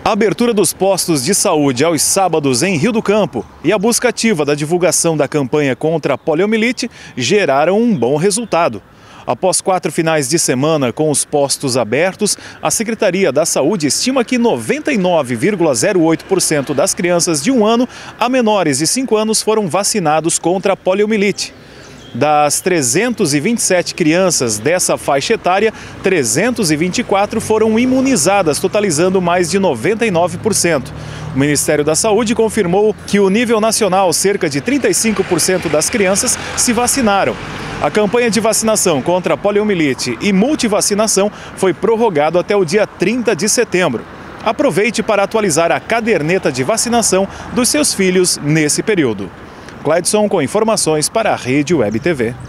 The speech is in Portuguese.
A abertura dos postos de saúde aos sábados em Rio do Campo e a busca ativa da divulgação da campanha contra a poliomielite geraram um bom resultado. Após 4 finais de semana com os postos abertos, a Secretaria da Saúde estima que 99,08% das crianças de 1 ano a menores de 5 anos foram vacinados contra a poliomielite. Das 327 crianças dessa faixa etária, 324 foram imunizadas, totalizando mais de 99%. O Ministério da Saúde confirmou que o nível nacional, cerca de 35% das crianças se vacinaram. A campanha de vacinação contra a poliomielite e multivacinação foi prorrogado até o dia 30 de setembro. Aproveite para atualizar a caderneta de vacinação dos seus filhos nesse período. Cledson com informações para a Rede Web TV.